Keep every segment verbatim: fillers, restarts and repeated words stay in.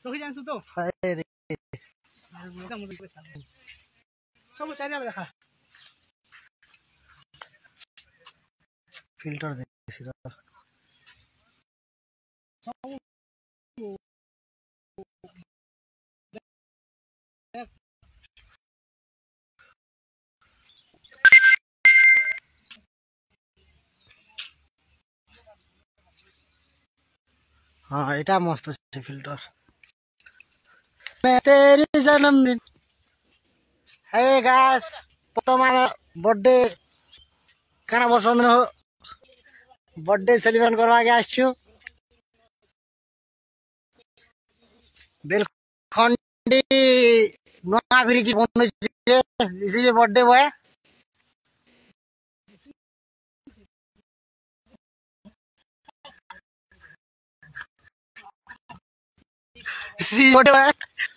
रखी जानसु तो हाय रे सब चारिया देखा फिल्टर देसी रा हाँ एटा मस्त छे फिल्टर मैं तेरी जन्मदिन हे गाइस प्रथम बर्थडे खाना पसंद न बर्थडे सेलिब्रेट करवा के आछु बेलखंडी नवा ब्रिज बनु छे इसी बर्थडे बॉय सी birthday boy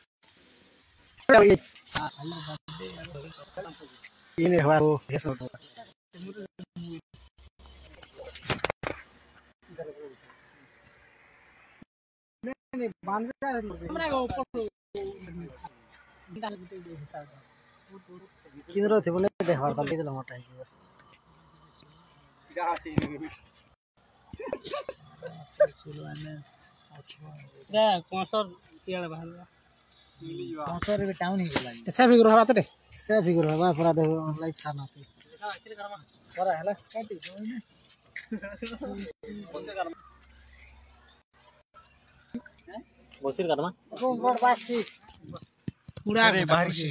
ini baru eso नहीं बांध का हमरा को ऊपर किधर थे बोले देखा था ले मोटा है जा से रे कोसर केला बाहर कोसर भी टाउन ही गेला से फिगर हवा तो से फिगर हवा पूरा देखो लाइव खाना थी पूरा हला काटी जोइने बसे करमा बसिर करमा को गोड़ बासी पूरा बाहर से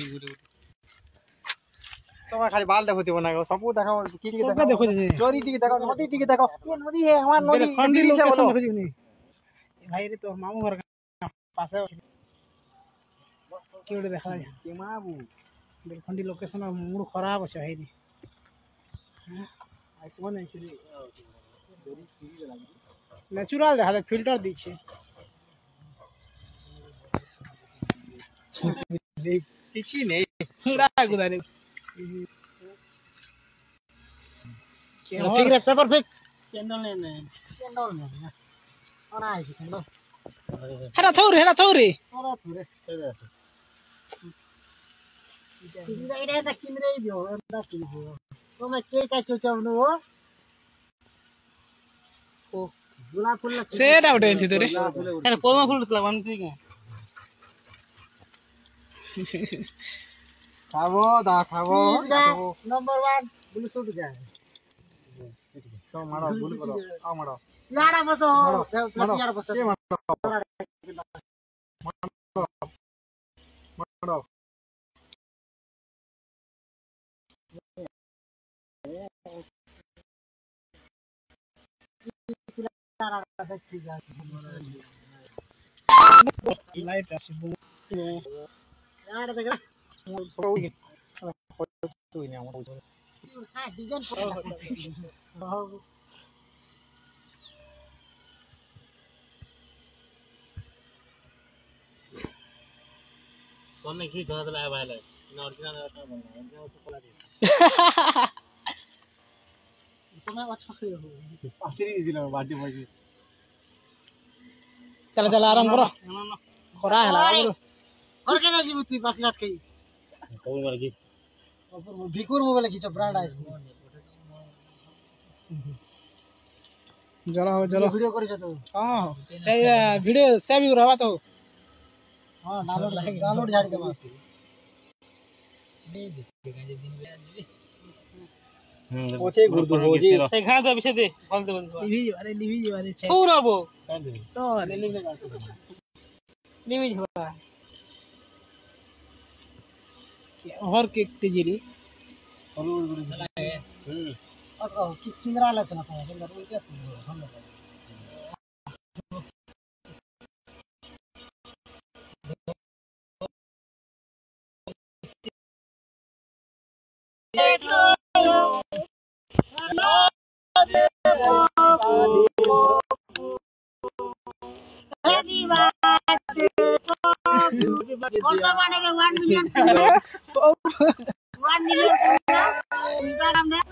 तो खाली बाल देखो बनाएको सब देखाओ की की देखो देखो जोरी टी देखाओ नदी टी देखाओ ये नदी है हमार नदी खंडी लोकेशन देखो नहीं भाई रे तो मामू घर का पास है केडे देखा के माबू बेलखंडी लोकेशन मूड खराब আছে है नी आई कोन एक्चुअली नेचुरल देखा फिल्टर दी छे किछि नहीं पूरा गुदारे फिगर पेपर फेक कैंडल ने ने कैंडल ने ओना आइ कैंडल हेरा छोरे हेरा छोरे ओरा छोरे किरा इरा त किनरै दियो अन्त किन्दियो तमे के का चोचाउनु हो ओ गुलाब फूल सेट आउट है तोरे हेरा पोमा फूल तला बनती के खावो दा खावो नंबर वन बुलु सूट क्या है तो मारो बुलु करो आ मारो यारा बसो प्रति यारा बसो मारो लाइट आसी यार देख सब तो ही नहीं हम हां डिजाइन बहुत कौन ने की धर लाया भाई ले ओरिजिनल का बनना है जो तो कोला दे इतना अच्छा हो आखिरी दिन बर्थडे बजे चल चल आराम करो खरा है और केना जीव तू पास रात कई कोई मर गई ऊपर भिकुर मोबाइल की जो ब्रांड है जरा हो जरा वीडियो करि छ तो हां ए वीडियो सेव भी रहबा तो हां डाउनलोड डाउनलोड झाड़ी के मास नहीं दिसते का दिन हम पोछे गुरदु हो जी ए खा दे पीछे दे बोल दे बोल लीवी अरे लीवी अरे छै पूरा वो तो लीवी में काट लीवी होगा और केक तेजीरी और हम्म और कि किंद्रा ला सुना था किंद्रा बोल क्या हम लोग हैप्पी बर्थडे कौन सा माने में one million one million Instagram में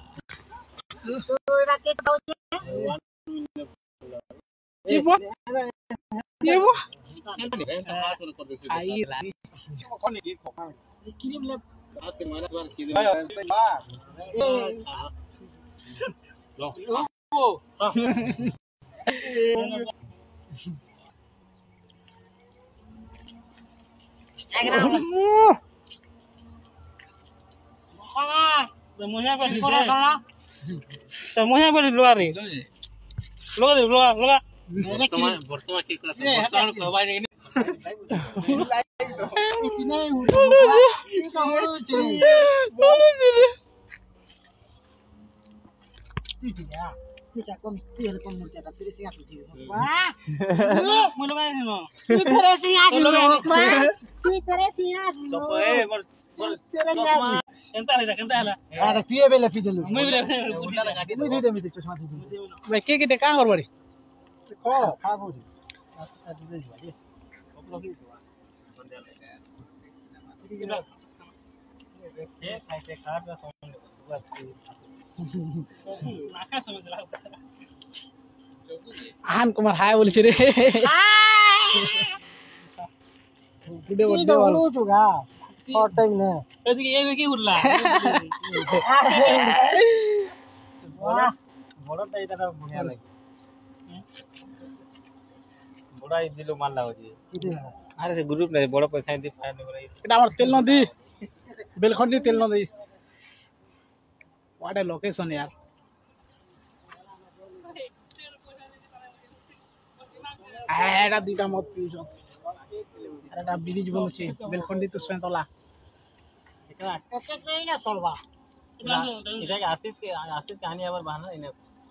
तो रकेट पहुंचे ये वो ये वो आई क्रीम ले semuanya pasti semuanya pasti luar nih luar deh luar luar bertemu bertemu bertemu provider ini इतने उड़ो ये तो उड़ो चे ठीक है ठीक है कम तेल कम मुर्ते का तेरे से आके जी वाह मुझे क्या है ना तू तेरे से आके वाह तू तेरे से आके तो ए मर तेरे से आके केंता ले केंता ले अरे पिए बेले पी देलु मैं भी मैं दे दे मैं चश्मा दे दे भाई के के कहां और बड़ी खा खा बोली आ दे दे भाई आन कुमार हाय बोल रे गुडे गुडे वाला चुगा और टाइम ने एदिके ए की उरला वाह बड़टा इटा बढ़िया लागे बड़ा ई दिलो मान लाओ जी अरे से ग्रुप ने बड़ पैसा दे फायर नगर এটা আমার তেল নদী বেলখন্ডি তেল নদী व्हाट ए लोकेशन यार এটা দুইটা মত পিছো আর এটা ব্রিজ বনছে বেলখন্ডি তো সেন্তলা এটা কত কই না চলবা এটা কি আশিস के आशीष कहानी আবার বাহানা ইনে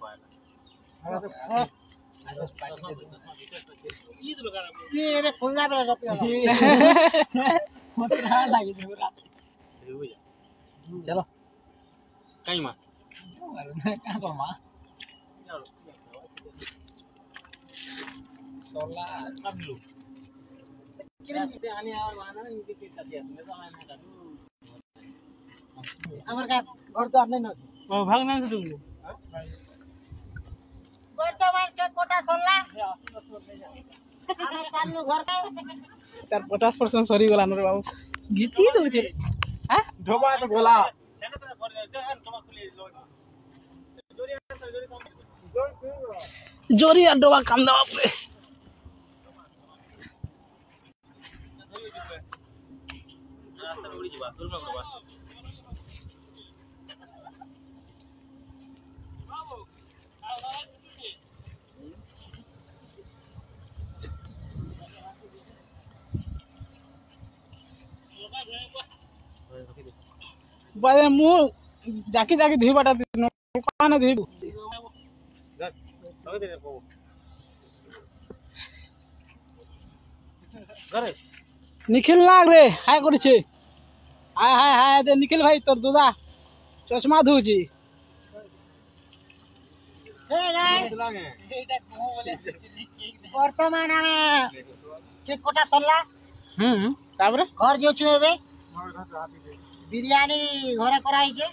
ये रे खुलना पे रहते हैं मोटरा लागे पूरा चलो कहीं मां कहां को मां सोला सब लो किरण से आने और बहाना इनके के कर दिया मैं तो मैंने कहा हमार का घर तो आपने न ओ भागना से तुम वर्तमान के कोटा सोला हम सामने घर का तार पचास परसेंट सरी गला रे बाबू गीची दोचे हां ढोबा तो गोला जोरी और डोबा काम दवा पे बारे मु जाके जाके धुई बाटा दिनो कान धुई करे निखिल लाग रे हाय करछे हाय हाय हाय दे निखिल भाई तोर दुदा चश्मा धुची हे गाइस वर्तमान में के कोटा सोला हम्म ताबरे घर जो छुएबे बिरयानी घरे कराई के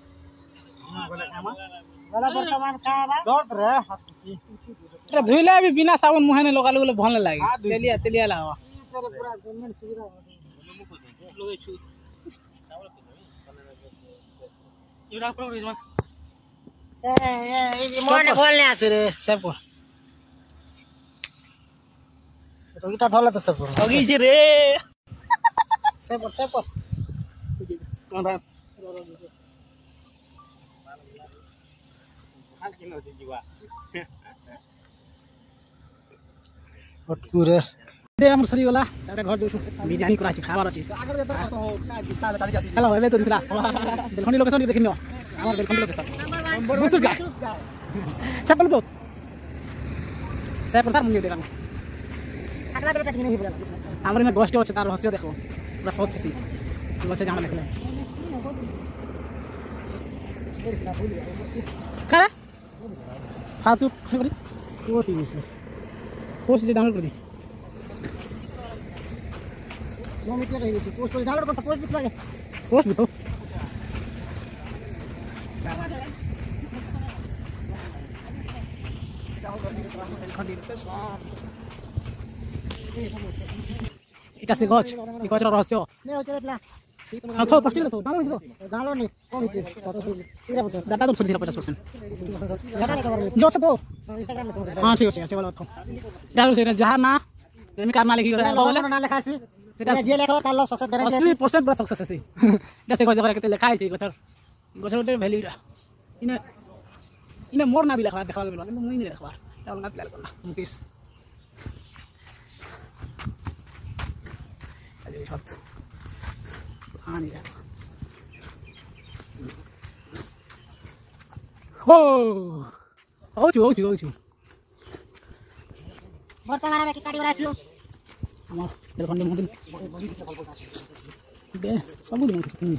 गला वर्तमान खाबा दर्द रे रे धुइले भी बिना साबुन मुहे ने लगा लगले भल लागे तेलिया तेलिया लावा तेरे पूरा गवर्नमेंट सुविधा लोगे छु इरा प्रो रिजमा ए ए मोने बोलने आसे रे सब को तो इटा धोला तो सब होगी जी रे सब पर सब पर कौन रहा हां किन होती जीवा अटकुरे दे हमर सरी वाला तारे घर जोसु बिरयानी करा छी खाबार छी आगर दे तो किस्ता ले जाती हेलो एबे तो दिसला बेलखंडी लोकेशन देखिनो हमर बेलखंडी लोकेशन बुझु का चपल तो से पर तार मुंगे देखा अगला बेटा किने ही बोला हमर में गोष्ट होछ तार हसियो देखो पूरा सौत थी तू अच्छा जान लिखले करा फातू करी वो ठीक है पोस्ट से डाउनलोड कर दी नो मित्र रही थी पोस्ट पर डाउनलोड करता पोस्ट भी लगे पोस्ट भी तो এটা সে গছ এই গছর রহস্য নে হচ্ছে প্লা আছো পস্টিল তো ডালো তো গালো নি কোন হচ্ছে কত তিরা বছর ডাটা তো ছড়ি দিলা পঞ্চাশ পার্সেন্ট গাটা নে খবর জোছ তো ইনস্টাগ্রাম में छोड़ हां ठीक আছে আছে ভালো তো ডালো সেটা যাহা না তুমি কার না লিখি করে বলে না লেখা আছে সেটা যে লেখা তার লস সাকসেস গ্যারান্টি अस्सी परसेंट পুরো সাকসেস আছে এটা সে গছ করে কেতে লেখা আছে গছর গছর ওটার ভ্যালুটা ইনে ইনে মোর না বি লেখা দেখা গেল কিন্তু মুই নি লেখা তাও না প্ল্যান করনা মুকেশ আরে সব আনি ও ও চু ও চু ও চু বর্তমানে আমি কি কাটি রাখলো আমার দেখুন মন্দির দে সব দিন কিছু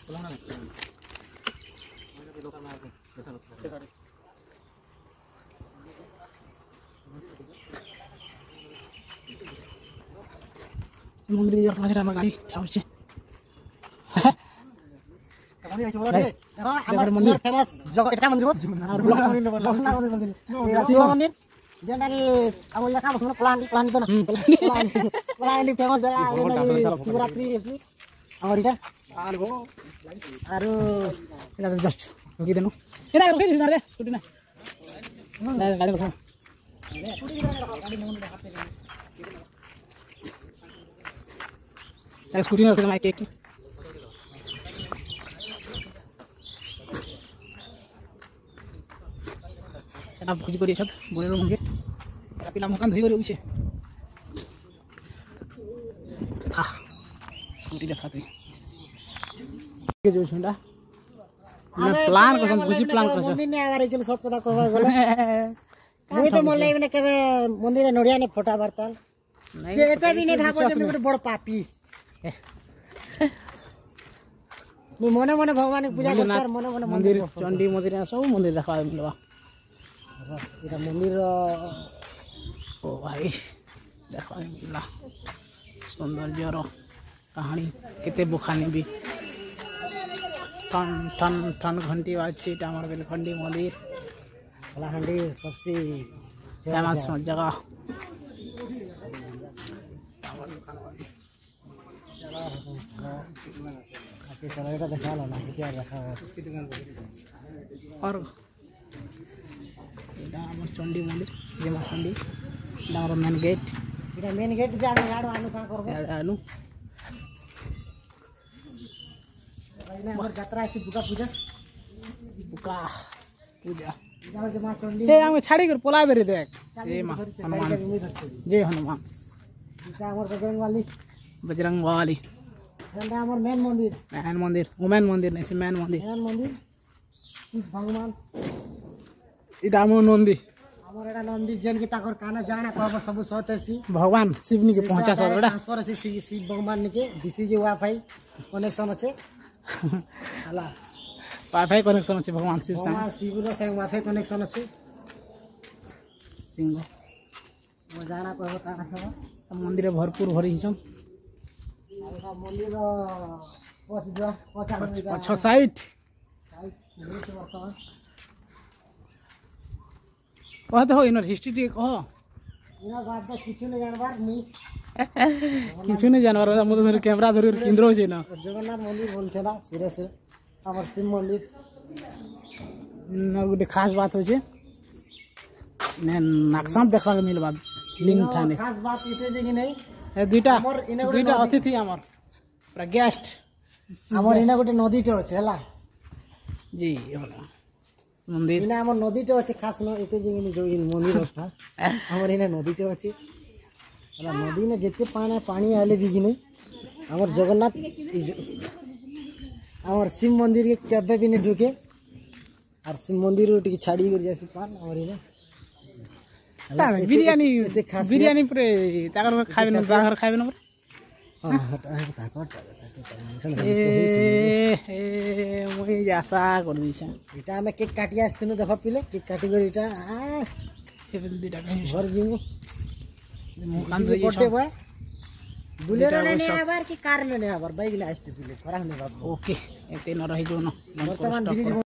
মন্দিরে যাওয়ার পাশে আমার গাড়ি থামছে দেখো আমার মন্দির ফেমাস জগৎ এটা মন্দির আর শিব মন্দির যেটাকি আমল লেখা বসে প্লান প্লান তো না প্লান ফেমাস জায়গা শিবরাত্রি আছে আমার এটা আর গো আর এটা জাস্ট রুকি দেনো এটা রুকি দিন রে স্কুটি না না গাড়ি রখো তাই স্কুটি না রখে মাইক একটু এটা ভুজি করি সব বলের মুখে এটা পিলা মুখান ধুই করে উইছে আহ স্কুটি দেখাতে কে जो छुंडा मैं प्लान करम बुझी प्लान करछ মন্দির নে আবার চল সব কথা কবা গলে মুই তো মন লাইবনে কেবে মন্দিরে নড়িয়া নে ফটা বারতাল যে এটা বি নে ভাবো যে ଗୋଟେ বড় পাপী মুই মনে মনে ভগবানকে পূজা করছ আর মনে মনে মন্দির চন্ডী মন্দির সব মন্দির দেখা মিলবা এটা মন্দির ও ভাই দেখা মিললা সৌন্দর্যর কাহিনী কেতে বখানি বি टन टन टन घंटी बाजছে এটা আমার বেলখন্ডি মন্দির কলাহান্ডি সবসে ফেমাস জগহ আপনি চলো এটা দেখালো না কি আর দেখা আর এটা আমার চন্ডী মন্দির জেমা চন্ডী এটা আমার মেন গেট এটা মেন গেট যে আমি আড়ো আনু কা করব আনু এটা আমার যাত্রা আছে দুর্গা পূজা বুকা পূজা যাও যে মা চন্ডী এ আমি ছাড়ি করে পলাবে রে দেখ জয় মা হনুমান জয় হনুমান এটা আমার বজরংবলী বজরং বলি এটা আমার মেন মন্দির মেন মন্দির ওমেন মন্দির নাই সে মেন মন্দির মেন মন্দির শিব ভগবান এটা আমার নন্দী আমার এটা নন্দী যেন কি তাকর কানা জানা কব সব সতেছি ভগবান শিবনি কে পৌঁছা সব এটা ট্রান্সফার আছে শিব ভগবান নিকে দিছি যে ওয়াইফাই কানেকশন আছে আলা वाईफाई कनेक्शन अच्छे भगवान शिव संग भगवान शिव रो संग वाईफाई कनेक्शन আছে सिंह वो जाना को बता रहा मंदिर भरपूर भरी हिचम है मंदिर पच जो पचास अच्छा साइट कहते हो इनर हिस्ट्री टी कह इना बात तो किछु नहीं जानबार मुई किछु नहीं जानबार मोर मेरे कैमरा धरि केंद्र हो ना जगन्नाथ मंदिर बोलছে না সিরে সিরে আমার শিব মন্দির और गोटे खास बात हो ने नक्शा देखा मिलबा लिंक ठाने खास बात इते जे कि नहीं ए दुईटा दुईटा अतिथि हमर पूरा गेस्ट हमर इना गोटे नदीटे আছে हला जी होला मंदिर इना हमर नदीटे আছে खास न इते जे कि जो इन मंदिर था हमर इना नदीटे আছে हला नदी ने जेते पानी पानी आले भी कि नहीं हमर जगन्नाथ আমার শিব মন্দির কে কেবে भी नहीं ঢুকে আর শিব মন্দির ওটি ছাড়ি করে যাসি পান আমার ইনে বিরিয়ানি বিরিয়ানি পরে তাকর খাইবে না জাগর খাইবে না পরে হ্যাঁ হটা হটা তাকর তাকর এ এ মই আশা করে দিছে এটা আমি কেক কাটি আসছিনু দেখো পিলে কেক কাটি করে এটা এবেল দুইটা ঘর জিমু মুখ কান ধই বড়ে ভাই বুলেরো নে আবার কি কার নে আবার বাইক নে আসতে পিলে করা নে বাবা ओके एते न रही जो न বর্তমান